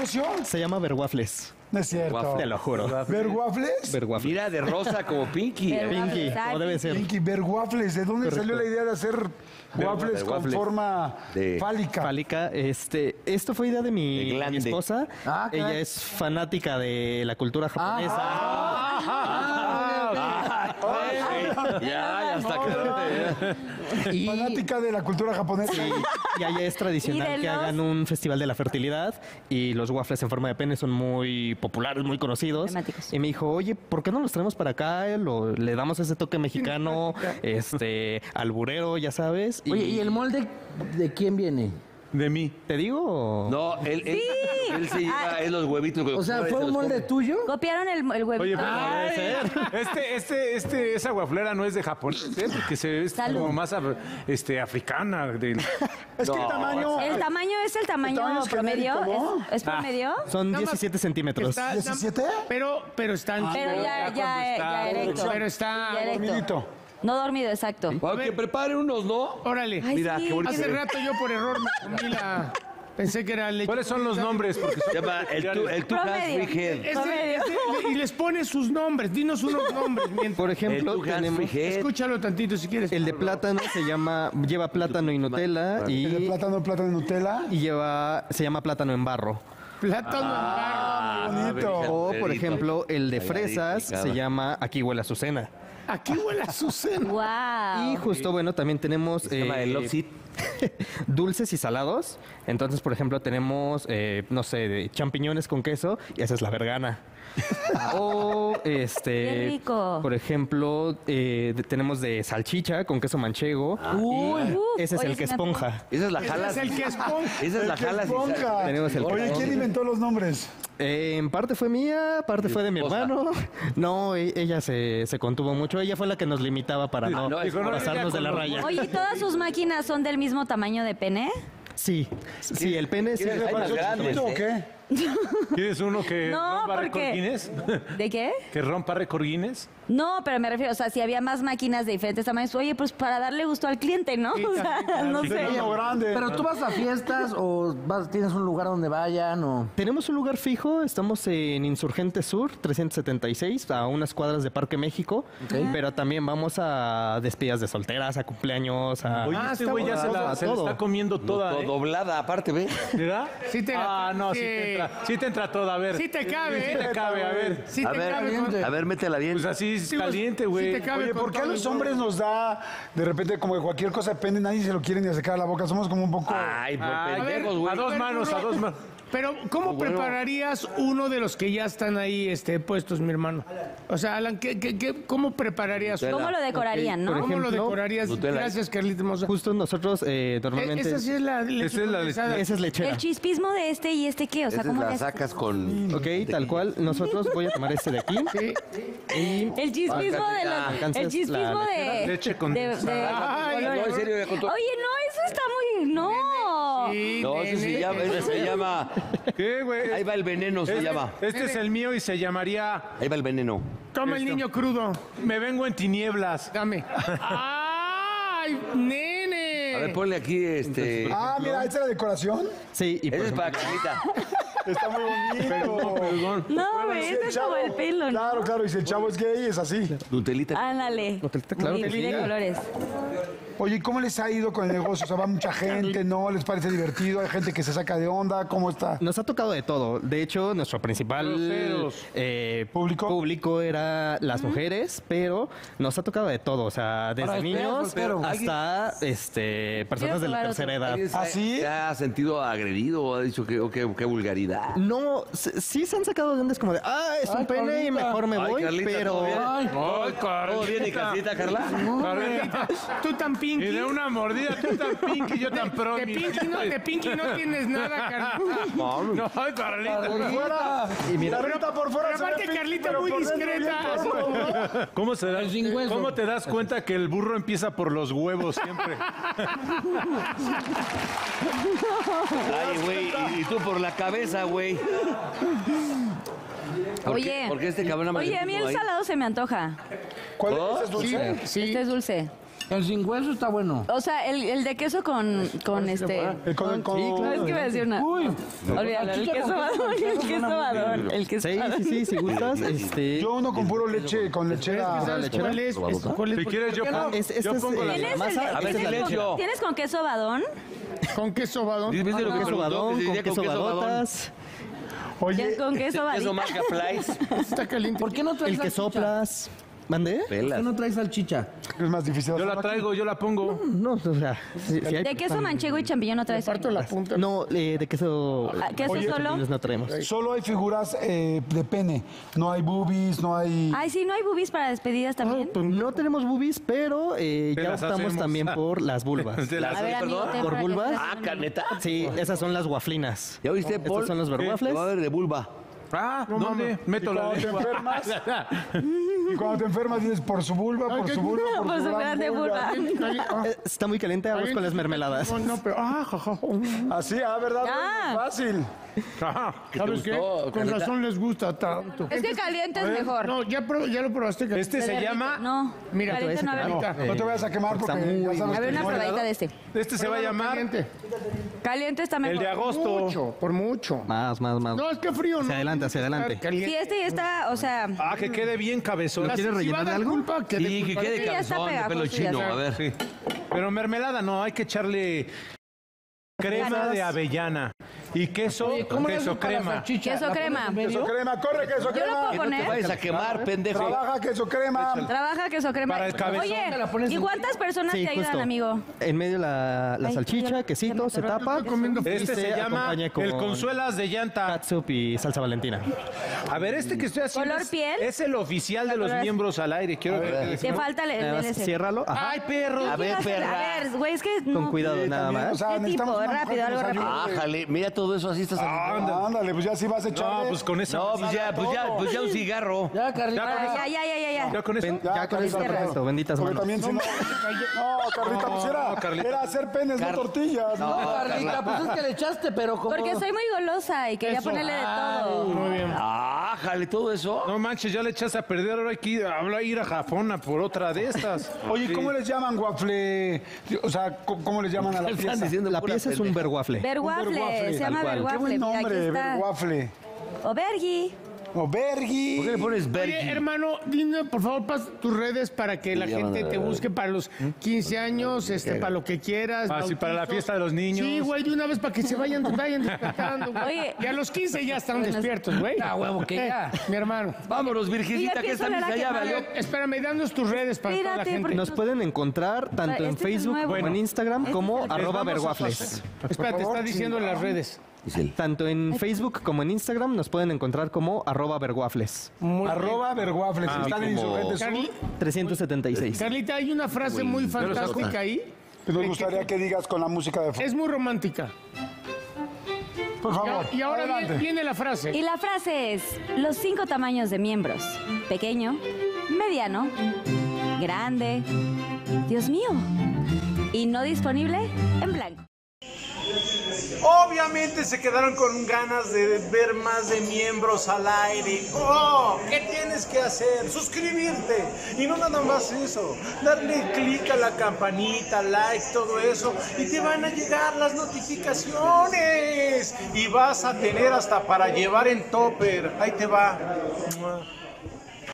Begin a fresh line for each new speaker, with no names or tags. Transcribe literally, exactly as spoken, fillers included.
negocio?
Se llama Verwaffles.
No es cierto.
Te lo juro.
¿Verwaffles?
Verwaffles.
Mira, de rosa como Pinky.
Pinky, como debe ser.
Pinky, Verwaffles. ¿De dónde
Correcto.
salió la idea de hacer waffles con
waffles.
forma
De-
fálica?
Fálica, este, esto fue idea de mi,
De glande.
mi esposa.
Ah,
Ella
caray.
es fanática de la cultura japonesa.
Ya, ya está claro.
Y,
Fanática de la cultura japonesa.
y allá es
Y
tradicional
de
que
los-
hagan un festival de la fertilidad y los waffles en forma de pene son muy populares, muy conocidos.
Temáticos.
Y me dijo, oye, ¿por qué no los traemos para acá? Lo- le damos ese toque mexicano, este, alburero, ya sabes.
Oye, ¿y el molde de quién viene?
De mí.
¿Te digo?
No, él, él, él se lleva es los huevitos.
O sea, ¿fue un molde tuyo?
Copiaron el, el huevito.
Oye,
Ay.
pero este, este, este, esa guaflera no es de japonés, ¿eh? Porque se ve
Salud.
como más af- este, africana. Del...
Es que el tamaño...
El tamaño es el tamaño,
El tamaño es
promedio.
genérico, ¿no?
¿Es, es promedio?
Son
Nada más
diecisiete centímetros.
está-
¿diecisiete?
Pero, pero están.
Pero ya, ya, ya,
está-
erecto.
Pero está.
Ya erecto.
Dormidito.
No dormido, exacto.
Bueno, que preparen unos, ¿no?
Órale.
Ay,
Mira,
sí,
qué bonito.
Hace rato yo por error me comí la. Pensé que era leche.
¿Cuáles son los nombres? Porque
Se llama el, tu, el Two Hands
Promedio.
Free Head.
Este-
Promedio.
este- y les pone sus nombres. Dinos unos nombres. mientras-
Por
El
ejemplo,
Two Hands
tenemos
Free Head.
Escúchalo tantito si quieres.
el de plátano, se llama, lleva plátano y Nutella
El de
y,
plátano, plátano de Nutella.
y lleva, se llama plátano en barro.
Plátano en barro.
Bonito.
O, por ejemplo, el de fresas
picada.
se llama Aquí huele a Azucena.
Aquí huele a Susana.
Wow.
Y justo, bueno, también tenemos
Se llama
eh,
el Love Seat.
dulces y salados. Entonces, por ejemplo, tenemos, eh, no sé, de champiñones con queso y esa es la vergana. O, este,
Qué rico.
por ejemplo, eh, de- tenemos de salchicha con queso manchego.
Uy.
Y
Uf,
ese es
oye,
el que
se me
esponja.
Esa es la
Ese
jala.
es el que esponja.
Esa es la
¡Qué
jala. sin sal.
esponja!
Tenemos el
Oye,
que-
¿quién inventó los nombres?
Eh, en parte fue mía, parte fue de mi
esposa.
hermano. No, e- ella se, se contuvo mucho. Ella fue la que nos limitaba para no,
no, dijo, no,
pasarnos de la
con los-
raya.
Oye, ¿y todas sus máquinas son del mismo tamaño de pene?
Sí, sí, el pene sí.
¿Quieres
¿Le
Hay
pareció
más grandes,
chiquito o
¿eh?
qué?
¿Quieres uno que
No,
rompa récord
porque-
Guinness?
¿De qué?
¿Que rompa récord Guinness?
No, pero me refiero, o sea, si había más máquinas de diferentes tamaños, oye, pues para darle gusto al cliente, ¿no?
Sí,
O sea,
también,
no
De
sé.
niño grande.
¿Pero tú vas a fiestas o vas, tienes un lugar donde vayan o...?
Tenemos un lugar fijo, estamos en Insurgente Sur, trescientos setenta y seis, a unas cuadras de Parque México, pero también vamos a despedidas de solteras, a cumpleaños, a...
Oye,
Ah,
este
está
güey ya se
bueno.
la, se la
Todo.
está comiendo toda,
Do-
¿eh?
Doblada, aparte, ¿ve?
¿Verdad?
Sí te la-
Ah, no, sí
sí.
te entra, sí te entra toda, a ver.
Sí te cabe,
Sí
¿eh?
te cabe, a ver.
Sí
A
te
ver,
cabe. con-
a ver, métela bien.
Pues así es
Sí, pues,
caliente,
sí
güey.
te cabe.
Oye,
con
¿por qué a
todo
los
el
hombres nos da de repente como que cualquier cosa depende, nadie se lo quiere ni acercar a la boca? Somos como un poco...
Ay, por
Ay,
pendejos,
a
güey.
dos manos, a dos manos.
Pero, ¿cómo
Bueno.
prepararías uno de los que ya están ahí este, puestos, mi hermano? O sea, Alan, ¿qué, qué, qué- ¿cómo prepararías uno?
¿Cómo lo decorarían, no?
por
¿Cómo lo
ejemplo,
decorarías?
Nutella.
Gracias, Carlita hermosa.
Justo nosotros eh, normalmente...
Esa sí es la leche
Esa es la
condensada.
Esa es lechera.
El chispismo de este y este, ¿qué? O sea,
Esa
¿cómo
la
le haces?
sacas con...
Ok, tal cual. Nosotros voy a tomar este de aquí.
Sí.
Y
El chispismo de los...
¿Alcanzas
El chispismo
la
de...
Leche
de,
condensada.
de
Ay,
colores.
No, en serio, ya contó.
Oye, no, eso está muy... No.
Sí,
No, ese se
nene.
llama, ese se llama...
¿Qué, güey?
Ahí va el veneno, se
Este-
llama.
Este es el mío y se llamaría
Ahí va el veneno.
Toma el niño crudo.
Me vengo en tinieblas.
Dame. ¡Ay, nene!
A ver, ponle aquí este...
Ah, mira, esta es la decoración.
sí, y por
Ese es
ejemplo,
para Carlita.
Está muy bonito.
Perdón.
No,
Bueno,
güey,
si
eso
el
es como
chavo-
el pelo, ¿no?
Claro, claro, y si el chavo es gay, es así.
Nutelita.
Ándale.
Nutellita, claro
Y
que
de
sí.
colores.
Oye, ¿y cómo les ha ido con el negocio? O sea, va mucha gente, ¿no? ¿Les parece divertido? ¿Hay gente que se saca de onda? ¿Cómo está?
Nos ha tocado de todo. De hecho, nuestro principal
Groseros.
eh,
¿Público?
público era las mujeres, pero nos ha tocado de todo. O sea, desde
Ahora,
niños
espera,
hasta este, personas de la
probar
tercera edad.
¿Alguien
¿Ah,
se-
sí?
¿Se ha sentido agredido o ha dicho que oh, qué, qué vulgaridad?
No, s- sí se han sacado de ondas como de, ah, es un pene y mejor me
Ay,
voy,
Carlita,
pero...
¿todo bien?
Ay,
¿Todo bien y Carlita, Carla?
Carlita.
Tú tan pinky.
Y de una mordida, tú tan pinky, yo tan
De
promi.
pinky, no, de pinky no tienes nada, Carlita.
No, ay, Carlita.
¡Por fuera!
Y mira,
Carlita por fuera.
Pero
se ve
aparte,
pinky,
Carlita
pero
muy
por dentro
discreta.
bien torcido.
¿Cómo, se da-
sin hueso.
¿Cómo te das cuenta que el burro empieza por los huevos siempre?
Ay, güey, y, y tú por la cabeza, güey. ¿Por
Oye.
qué? Porque este cabrón nada más
Oye,
le
a mí
puso
el
ahí.
salado se me antoja.
¿Cuál
¿Oh?
es? ¿Es dulce?
Sí.
Este es dulce.
El sin hueso está bueno.
O sea, el, el de queso con, con este...
El con- con-
Sí, claro.
No, es que iba a decir una...
Uy,
Olvídalo, el queso badón, el queso badón, el queso
Sí,
badón.
sí, sí, si gustas. Este,
Yo uno con puro leche, con lechera.
¿Sabes cuál es? Es- ¿Cuál es?
Si quieres, yo pongo,
es, esta
yo
es
pongo
eh,
la...
¿Tienes, el
masa.
de-
A ver,
esta es la
¿tienes,
silencio.
con, ¿Tienes con queso badón?
¿Con queso badón?
¿Viste lo que
queso
preguntó?
badón,
Que si
con
diría
queso
badón.
badotas,
Oye,
Con queso
Eso
badón.
marca Flies.
Está caliente.
¿por qué no traes
el que
salchicha?
soplas. ¿Mande?
¿Por qué
Pelas.
no traes salchicha?
es más difícil.
Yo la
hacerlo aquí.
traigo, yo la pongo.
No, o sea, si, si hay
De queso manchego y champiñón no traes.
Parto la punta.
No, eh, de queso.
Ah, ¿queso
Oye,
solo?
no traemos.
Solo hay figuras eh, de pene. No hay boobies, no hay...
Ay, sí, ¿no hay boobies para despedidas también?
No tenemos boobies, pero eh,
Te
ya
las
optamos
hacemos.
también por las vulvas.
De las-
A ver, amigo,
perdón,
ten
¿por
para que
vulvas?
seas
Ah,
un-
caneta.
Sí, esas son las guaflinas.
¿Ya oíste, Paul?
Estos son los verwaffles.
Te va a ver de vulva.
Ah, ¿dónde? Meto la
cuando te
lengua.
enfermas, y cuando te enfermas dices por su vulva, por
qué
su vulva, por,
Por
su
su
gran
grande vulva.
Ah,
Eh, Está muy caliente, vamos con las mermeladas.
No, no, pero... Ah, jaja.
Así, ah, ¿verdad?
Ah.
Fácil.
Ajá.
¿Sabes qué?
gustó,
Con
Carlita?
razón les gusta tanto.
Es que caliente es mejor.
No, ya, pro- ya lo probaste. Carlita.
Este
Se
se
derrite.
llama...
No,
Mira,
caliente no, a ver.
Carlita.
No te vayas a quemar porque
está muy
ya sabes
A ver,
que
una
no.
probadita de este.
Este se va a llamar
Caliente.
Caliente está mejor.
el de agosto.
Mucho, por mucho.
Más, más, más.
No, es que frío, ¿no?
Hacia adelante, hacia adelante.
Está caliente.
Sí, este ya está, o sea...
Ah, que quede bien cabezón.
¿Lo quieres
Si
rellenar
va a
de
dar
algo?
culpa, que de
Sí, que
culpa.
quede
Sí, ya está
cabezón, de pelo
pegajoso, ya
chino.
está.
A ver.
Sí. Pero mermelada no, hay que echarle crema de avellana y queso,
Oye, ¿cómo le
queso
hacen para la
crema.
salchicha?
Queso
¿La pones
crema.
en medio?
Queso crema, corre queso
Yo lo
crema.
puedo
Que no te
poner.
vayas a quemar, pendejo.
Trabaja queso crema.
Trabaja queso crema.
Para el cabezón.
Oye,
¿Te la pones
¿y
en-
cuántas personas
Sí,
te ayudan,
justo.
amigo?
En medio la, la
Ay,
salchicha,
ya-
quesito,
se
se
me
tapa.
Estoy comiendo
y
Este se llama
acompaña con
el consuelas de llanta.
catsup y salsa valentina.
A ver, este que estoy haciendo
¿Color
es,
piel?
es el oficial de los
Color-
miembros al aire. Quiero que...
Te falta el, el
Nada
del
más
ese.
ciérralo. Ajá.
¡Ay, perro!
A ver,
Dígasela,
perra.
A ver, güey, es que
Con
no.
cuidado, nada
También,
más.
o sea,
¿Qué
necesitamos
tipo?
una mujer
Rápido,
que
algo
nos
rápido.
ayude.
Ájale, mira todo eso, así estás
Ah, ándale, pues ya sí vas a echarle.
No, pues con esa...
No, pues ya, pues ya, pues ya un cigarro.
Ya, Carlita.
Ah, ya, ya, ya, ya, ya.
¿Ya con eso?
Ven, ya, con eso
Carlita,
perfecto, benditas
Porque
manos.
también si no... No, Carlita, pues era,
no, Carlita.
era hacer penes, no tortillas.
No,
¿no?
Carlita, pues es que le echaste, pero como...
Porque soy muy golosa y quería ponerle de todo.
Muy bien.
Ájale, todo eso.
No manches, ya le echaste a perder, ahora hay que ir, habla- ir a Japón a por otra de estas.
Oye, ¿cómo les llaman waffle? O sea, ¿cómo cómo les llaman a la
Están
pieza?
diciendo
La
pura
pieza es un
pendeja.
verwaffle.
Verwaffle,
Verwaffle,
se llama
tal cual.
Qué
verwaffle.
buen
Mira, aquí
nombre,
está.
waffle.
O vergui.
O vergui.
¿Por qué le pones
Oye,
Bergi?
hermano, dime, por favor, pas tus redes para que la
Sí,
gente
llaman
te
a-
busque para los quince años, este, para lo que quieras.
Ah, sí, para la
bautizos.
fiesta de los niños.
Sí, güey, de una vez para que se vayan, vayan despertando, güey.
Oye.
Y a los quince ya están despiertos, güey.
Ah, huevo, que ya.
Mi hermano.
Vámonos, Virgencita,
Sí,
que
ya
esta
empiezo a
misa ya
ver a
valió.
quemar.
Espérame, danos tus redes para toda la
Espérate,
gente.
porque-
Nos pueden encontrar tanto
Este
en
es
Facebook
nuevo.
como en Instagram
Este
como
es el-
arroba
vamos a
verwaffles.
Espérate,
favor,
está diciendo
sí.
las redes.
Giselle.
Tanto en Facebook como en Instagram nos pueden encontrar como arroba verwaffles.
Arroba verwaffles.
Ah,
Están en
como-
Insurgentes Sur.
Carli-
trescientos setenta y seis.
Carlita, hay una frase muy fantástica ahí.
Nos gustaría que digas con la música de fondo.
Es muy romántica.
Por favor,
Y ahora
adelante.
viene, viene la frase.
Y la frase es los cinco tamaños de miembros. Pequeño, mediano, grande, Dios mío, y no disponible en blanco.
Obviamente se quedaron con ganas de ver más de miembros al aire. ¡Oh! ¿Qué tienes que hacer? Suscribirte. Y no nada más eso. Darle clic a la campanita, like, todo eso. Y te van a llegar las notificaciones. Y vas a tener hasta para llevar en topper. Ahí te va.